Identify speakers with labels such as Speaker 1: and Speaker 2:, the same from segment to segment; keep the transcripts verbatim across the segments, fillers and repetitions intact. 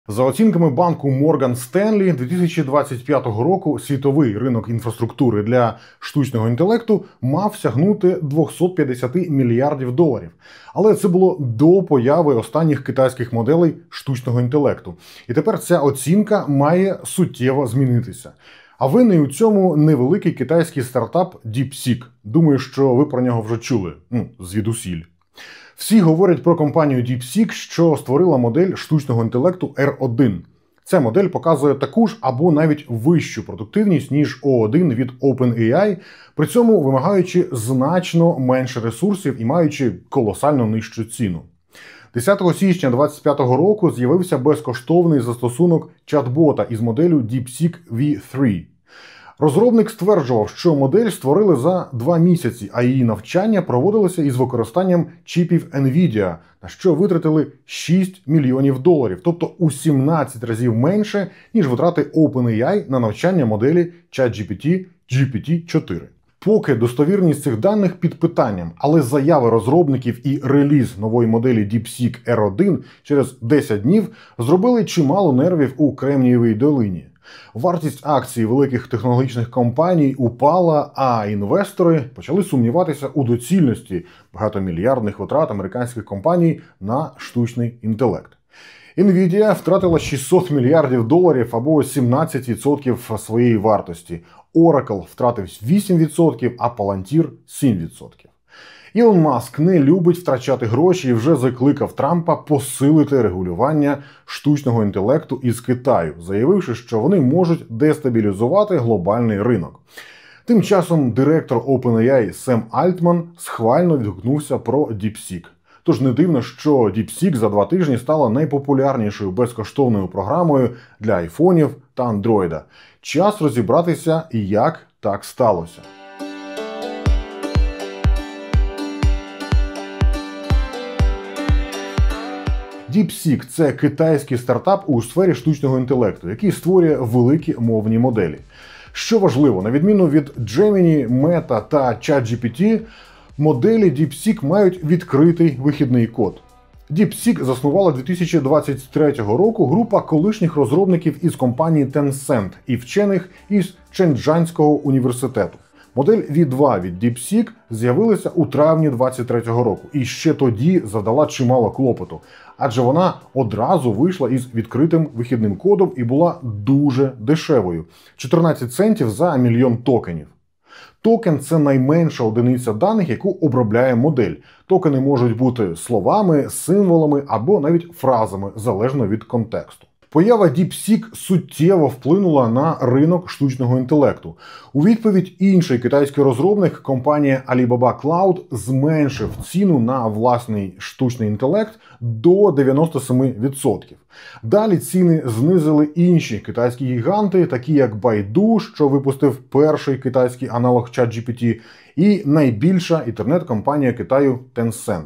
Speaker 1: За оцінками банку Morgan Stanley, дві тисячі двадцять п'ятого року світовий ринок інфраструктури для штучного інтелекту мав сягнути двісті п'ятдесят мільярдів доларів. Але це було до появи останніх китайських моделей штучного інтелекту. І тепер ця оцінка має суттєво змінитися. А винний у цьому невеликий китайський стартап DeepSeek. Думаю, що ви про нього вже чули, ну, звідусіль. Всі говорять про компанію DeepSeek, що створила модель штучного інтелекту Р один. Ця модель показує таку ж або навіть вищу продуктивність, ніж О один від OpenAI, при цьому вимагаючи значно менше ресурсів і маючи колосально нижчу ціну. десятого січня дві тисячі двадцять п'ятого року з'явився безкоштовний застосунок чат-бота із моделлю DeepSeek ві три. Розробник стверджував, що модель створили за два місяці, а її навчання проводилося із використанням чіпів NVIDIA, на що витратили шість мільйонів доларів, тобто у сімнадцять разів менше, ніж витрати OpenAI на навчання моделі ChatGPT джі пі ті чотири. Поки достовірність цих даних під питанням, але заяви розробників і реліз нової моделі DeepSeek Р один через десять днів зробили чимало нервів у Кремнієвій долині. Вартість акцій великих технологічних компаній упала, а інвестори почали сумніватися у доцільності багатомільярдних витрат американських компаній на штучний інтелект. NVIDIA втратила шістсот мільярдів доларів або сімнадцять відсотків своєї вартості. Oracle втратив вісім відсотків, а Palantir – сім відсотків. Ілон Маск не любить втрачати гроші і вже закликав Трампа посилити регулювання штучного інтелекту із Китаю, заявивши, що вони можуть дестабілізувати глобальний ринок. Тим часом директор OpenAI Сем Альтман схвально відгукнувся про DeepSeek. Тож не дивно, що DeepSeek за два тижні стала найпопулярнішою безкоштовною програмою для айфонів та андроїда. Час розібратися, як так сталося. DeepSeek – це китайський стартап у сфері штучного інтелекту, який створює великі мовні моделі. Що важливо, на відміну від Gemini, Meta та ChatGPT, моделі DeepSeek мають відкритий вихідний код. DeepSeek заснувала дві тисячі двадцять третього року група колишніх розробників із компанії Tencent і вчених із Чжэньчжанського університету. Модель ві два від DeepSeek з'явилася у травні двадцять третього року і ще тоді задала чимало клопоту, адже вона одразу вийшла із відкритим вихідним кодом і була дуже дешевою – чотирнадцять центів за мільйон токенів. Токен – це найменша одиниця даних, яку обробляє модель. Токени можуть бути словами, символами або навіть фразами, залежно від контексту. Поява DeepSeek суттєво вплинула на ринок штучного інтелекту. У відповідь інший китайський розробник, компанія Alibaba Cloud, зменшив ціну на власний штучний інтелект до дев'яноста семи відсотків. Далі ціни знизили інші китайські гіганти, такі як Baidu, що випустив перший китайський аналог ChatGPT, і найбільша інтернет-компанія Китаю Tencent.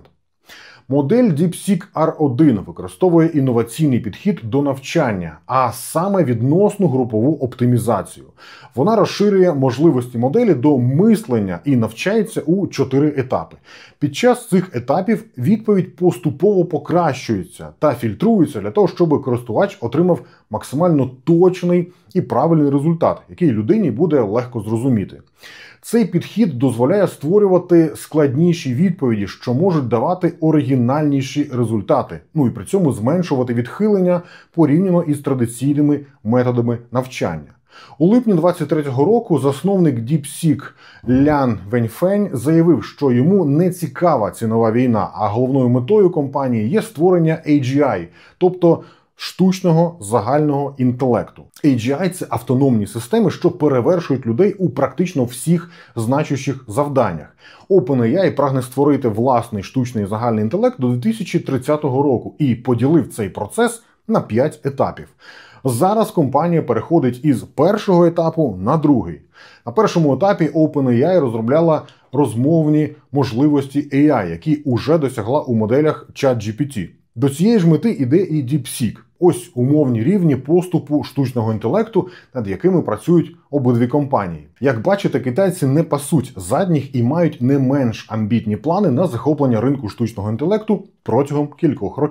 Speaker 1: Модель DeepSeek Ар один використовує інноваційний підхід до навчання, а саме відносну групову оптимізацію. Вона розширює можливості моделі до мислення і навчається у чотири етапи. Під час цих етапів відповідь поступово покращується та фільтрується для того, щоб користувач отримав максимально точний і правильний результат, який людині буде легко зрозуміти. Цей підхід дозволяє створювати складніші відповіді, що можуть давати оригінальніші результати, ну і при цьому зменшувати відхилення порівняно із традиційними методами навчання. У липні двадцять третього року засновник DeepSeek Лян Веньфень заявив, що йому не цікава цінова війна, а головною метою компанії є створення ей джі ай, тобто штучного загального інтелекту. ей джі ай – це автономні системи, що перевершують людей у практично всіх значущих завданнях. OpenAI прагне створити власний штучний загальний інтелект до дві тисячі тридцятого року і поділив цей процес на п'ять етапів. Зараз компанія переходить із першого етапу на другий. На першому етапі OpenAI розробляла розмовні можливості ей ай, які уже досягла у моделях ChatGPT. До цієї ж мети іде і DeepSeek. Ось умовні рівні поступу штучного інтелекту, над якими працюють обидві компанії. Як бачите, китайці не пасуть задніх і мають не менш амбітні плани на захоплення ринку штучного інтелекту протягом кількох років.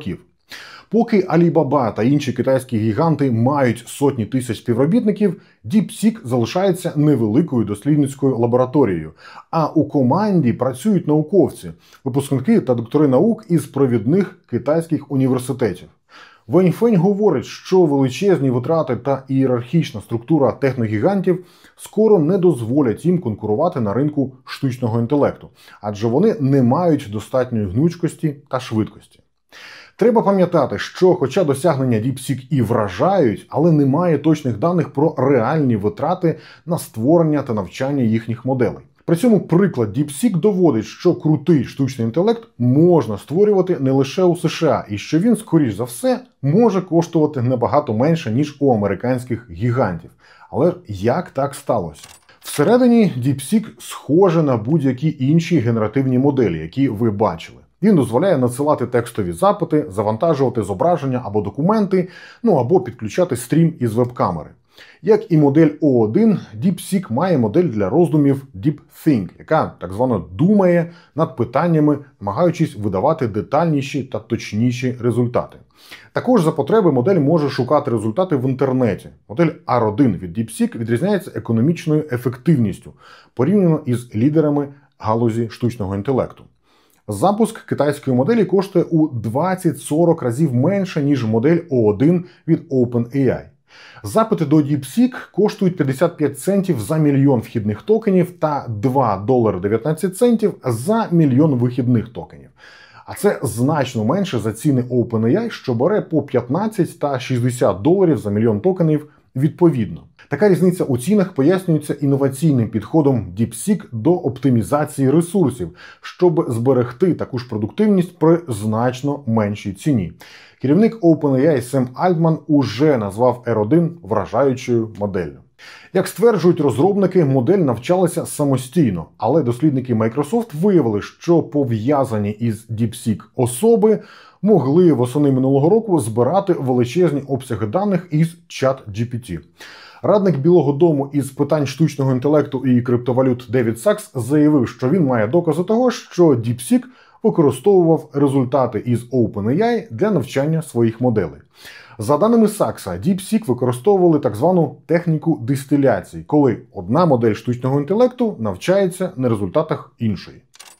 Speaker 1: Поки Alibaba та інші китайські гіганти мають сотні тисяч співробітників, DeepSeek залишається невеликою дослідницькою лабораторією, а у команді працюють науковці, випускники та доктори наук із провідних китайських університетів. Вэньфэнь говорить, що величезні витрати та ієрархічна структура техногігантів скоро не дозволять їм конкурувати на ринку штучного інтелекту, адже вони не мають достатньої гнучкості та швидкості. Треба пам'ятати, що хоча досягнення DeepSeek і вражають, але немає точних даних про реальні витрати на створення та навчання їхніх моделей. При цьому приклад DeepSeek доводить, що крутий штучний інтелект можна створювати не лише у США, і що він, скоріш за все, може коштувати набагато менше, ніж у американських гігантів. Але як так сталося? Всередині DeepSeek схоже на будь-які інші генеративні моделі, які ви бачили. Він дозволяє надсилати текстові запити, завантажувати зображення або документи, ну або підключати стрім із веб-камери. Як і модель О один, DeepSeek має модель для роздумів DeepThink, яка так звано думає над питаннями, намагаючись видавати детальніші та точніші результати. Також за потреби модель може шукати результати в інтернеті. Модель Ар один від DeepSeek відрізняється економічною ефективністю, порівняно із лідерами галузі штучного інтелекту. Запуск китайської моделі коштує у двадцять-сорок разів менше, ніж модель О один від OpenAI. Запити до DeepSeek коштують п'ятдесят п'ять центів за мільйон вхідних токенів та два долари дев'ятнадцять центів за мільйон вихідних токенів. А це значно менше за ціни OpenAI, що бере по п'ятнадцять та шістдесят доларів за мільйон токенів відповідно. Така різниця у цінах пояснюється інноваційним підходом DeepSeek до оптимізації ресурсів, щоб зберегти таку ж продуктивність при значно меншій ціні. Керівник OpenAI Сем Альтман уже назвав Ар один вражаючою моделлю. Як стверджують розробники, модель навчалася самостійно, але дослідники Microsoft виявили, що пов'язані із DeepSeek особи могли восени минулого року збирати величезні обсяги даних із ChatGPT. Радник Білого дому із питань штучного інтелекту і криптовалют Девід Сакс заявив, що він має докази того, що DeepSeek використовував результати із OpenAI для навчання своїх моделей. За даними Сакса, DeepSeek використовували так звану техніку дистиляції, коли одна модель штучного інтелекту навчається на результатах іншої.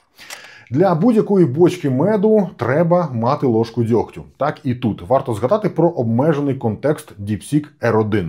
Speaker 1: Для будь-якої бочки меду треба мати ложку дьогтю. Так і тут. Варто згадати про обмежений контекст DeepSeek Ар один,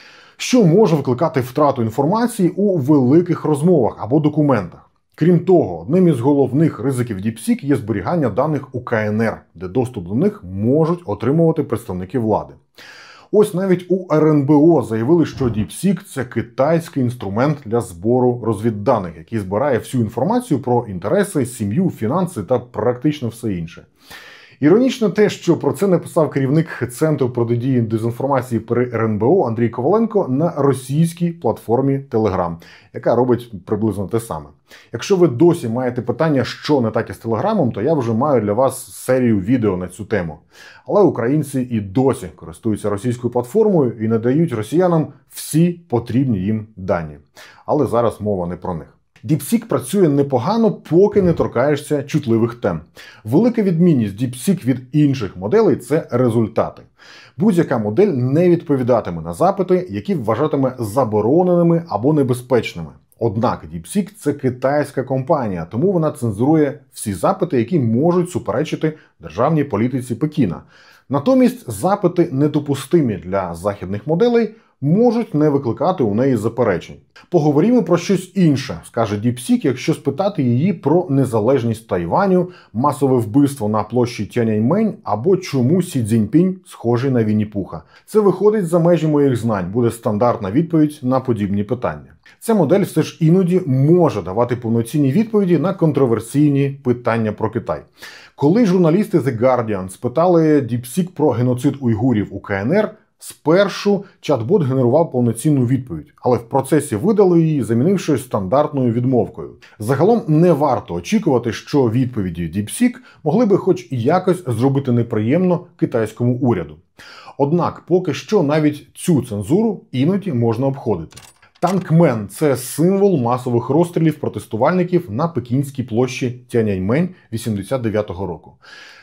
Speaker 1: що може викликати втрату інформації у великих розмовах або документах. Крім того, одним із головних ризиків DeepSeek є зберігання даних у Ка Ен Ер, де доступ до них можуть отримувати представники влади. Ось навіть у Ер Ен Бе О заявили, що DeepSeek – це китайський інструмент для збору розвідданих, який збирає всю інформацію про інтереси, сім'ю, фінанси та практично все інше. Іронічно те, що про це написав керівник Центру протидії дезінформації при Ер Ен Бе О Андрій Коваленко на російській платформі Telegram, яка робить приблизно те саме. Якщо ви досі маєте питання, що не так із Телеграмом, то я вже маю для вас серію відео на цю тему. Але українці і досі користуються російською платформою і надають росіянам всі потрібні їм дані. Але зараз мова не про них. DeepSeek працює непогано, поки не торкаєшся чутливих тем. Велика відмінність DeepSeek від інших моделей – це результати. Будь-яка модель не відповідатиме на запити, які вважатиме забороненими або небезпечними. Однак DeepSeek – це китайська компанія, тому вона цензурує всі запити, які можуть суперечити державній політиці Пекіна. Натомість запити, недопустимі для західних моделей, можуть не викликати у неї заперечень. Поговоримо про щось інше, скаже DeepSeek, якщо спитати її про незалежність Тайваню, масове вбивство на площі Тяньаньмень або чому Сі Цзіньпінь схожий на Вінні-Пуха. Це виходить за межі моїх знань, буде стандартна відповідь на подібні питання. Ця модель все ж іноді може давати повноцінні відповіді на контроверсійні питання про Китай. Коли журналісти The Guardian спитали DeepSeek про геноцид уйгурів у Ка Ен Ер, спершу чат-бот генерував повноцінну відповідь, але в процесі видали її, замінивши стандартною відмовкою. Загалом не варто очікувати, що відповіді DeepSeek могли би хоч якось зробити неприємно китайському уряду. Однак поки що навіть цю цензуру іноді можна обходити. Танкмен – це символ масових розстрілів протестувальників на Пекінській площі Тяньаньмень вісімдесят дев'ятого року.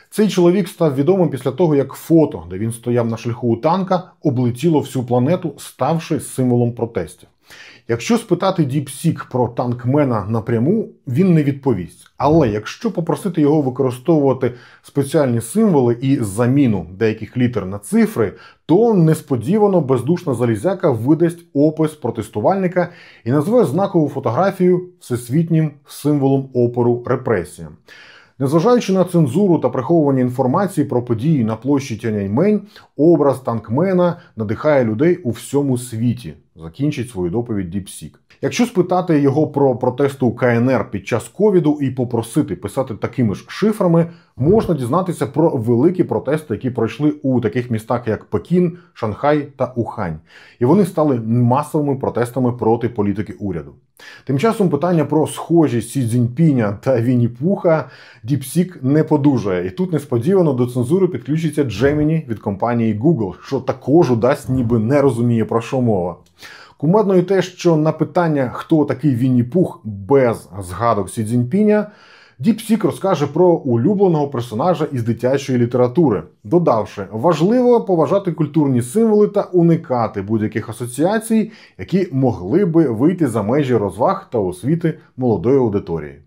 Speaker 1: Цей чоловік став відомим після того, як фото, де він стояв на шляху у танка, облетіло всю планету, ставши символом протестів. Якщо спитати DeepSeek про танкмена напряму, він не відповість. Але якщо попросити його використовувати спеціальні символи і заміну деяких літер на цифри, то несподівано бездушна залізяка видасть опис протестувальника і назве знакову фотографію всесвітнім символом опору репресіям. Незважаючи на цензуру та приховування інформації про події на площі Тяньаньмень, образ танкмена надихає людей у всьому світі. Закінчить свою доповідь DeepSeek. Якщо спитати його про протести у ка ен ер під час ковіду і попросити писати такими ж шифрами, можна дізнатися про великі протести, які пройшли у таких містах, як Пекін, Шанхай та Ухань. І вони стали масовими протестами проти політики уряду. Тим часом питання про схожість Сі Цзіньпіня та Вінні-Пуха DeepSeek не подужає. І тут несподівано до цензури підключиться Gemini від компанії Google, що також удасть, ніби не розуміє, про що мова. Кумедно і те, що на питання, хто такий Вінні-Пух без згадок Сі Цзіньпіня, DeepSeek розкаже про улюбленого персонажа із дитячої літератури, додавши, важливо поважати культурні символи та уникати будь-яких асоціацій, які могли би вийти за межі розваг та освіти молодої аудиторії.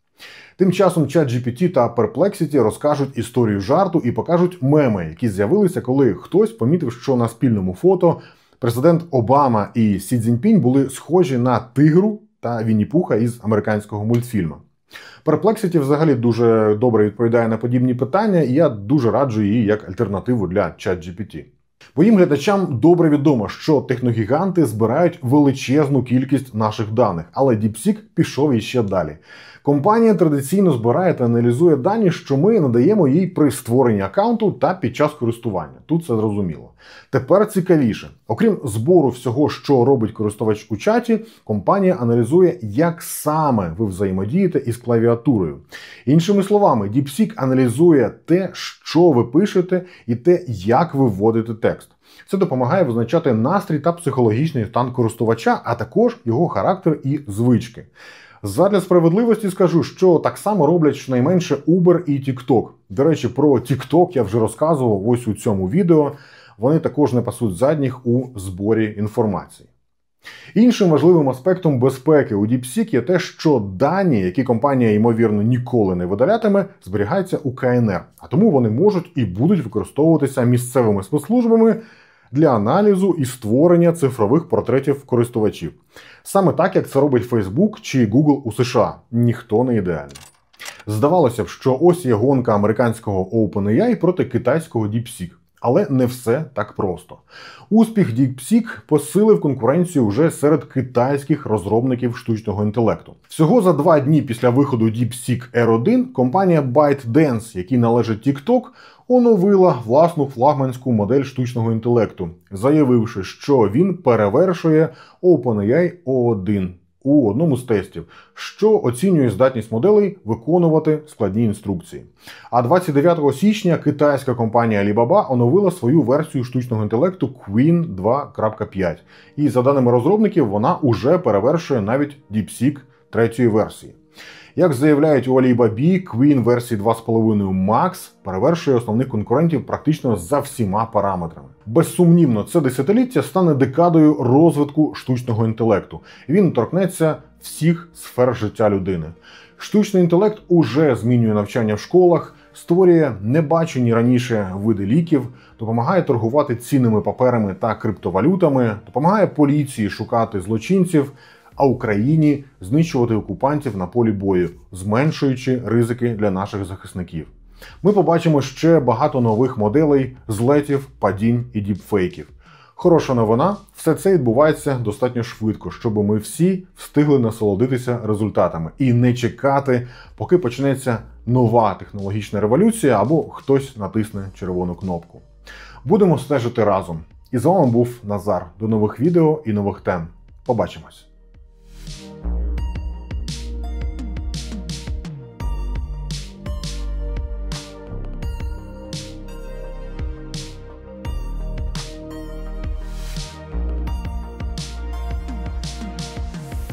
Speaker 1: Тим часом ChatGPT та Perplexity розкажуть історію жарту і покажуть меми, які з'явилися, коли хтось помітив, що на спільному фото президент Обама і Сі Цзіньпінь були схожі на тигру та Вінні-Пуха із американського мультфільму. Perplexity взагалі дуже добре відповідає на подібні питання, і я дуже раджу її як альтернативу для ChatGPT. Моїм глядачам добре відомо, що техногіганти збирають величезну кількість наших даних, але DeepSeek пішов іще далі. Компанія традиційно збирає та аналізує дані, що ми надаємо їй при створенні аккаунту та під час користування. Тут це зрозуміло. Тепер цікавіше. Окрім збору всього, що робить користувач у чаті, компанія аналізує, як саме ви взаємодієте із клавіатурою. Іншими словами, DeepSeek аналізує те, що ви пишете, і те, як ви вводите текст. Це допомагає визначати настрій та психологічний стан користувача, а також його характер і звички. Задля справедливості скажу, що так само роблять щонайменше Uber і TikTok. До речі, про TikTok я вже розказував ось у цьому відео. Вони також не пасуть задніх у зборі інформації. Іншим важливим аспектом безпеки у DeepSeek є те, що дані, які компанія, ймовірно, ніколи не видалятиме, зберігаються у ка ен ер. А тому вони можуть і будуть використовуватися місцевими спецслужбами для аналізу і створення цифрових портретів користувачів. Саме так, як це робить Facebook чи Google у США. Ніхто не ідеальний. Здавалося б, що ось є гонка американського OpenAI проти китайського DeepSeek. Але не все так просто. Успіх DeepSeek посилив конкуренцію вже серед китайських розробників штучного інтелекту. Всього за два дні після виходу DeepSeek ар один компанія ByteDance, якій належить TikTok, оновила власну флагманську модель штучного інтелекту, заявивши, що він перевершує OpenAI о один у одному з тестів, що оцінює здатність моделей виконувати складні інструкції. А двадцять дев'ятого січня китайська компанія Alibaba оновила свою версію штучного інтелекту Qwen два крапка п'ять. І за даними розробників, вона уже перевершує навіть DeepSeek третьої версії. Як заявляють у Alibaba, Qwen версії два крапка п'ять Max перевершує основних конкурентів практично за всіма параметрами. Безсумнівно, це десятиліття стане декадою розвитку штучного інтелекту. Він торкнеться всіх сфер життя людини. Штучний інтелект уже змінює навчання в школах, створює небачені раніше види ліків, допомагає торгувати цінними паперами та криптовалютами, допомагає поліції шукати злочинців, а Україні знищувати окупантів на полі бою, зменшуючи ризики для наших захисників. Ми побачимо ще багато нових моделей злетів, падінь і діпфейків. Хороша новина, все це відбувається достатньо швидко, щоб ми всі встигли насолодитися результатами і не чекати, поки почнеться нова технологічна революція або хтось натисне червону кнопку. Будемо стежити разом. І з вами був Назар. До нових відео і нових тем. Побачимось!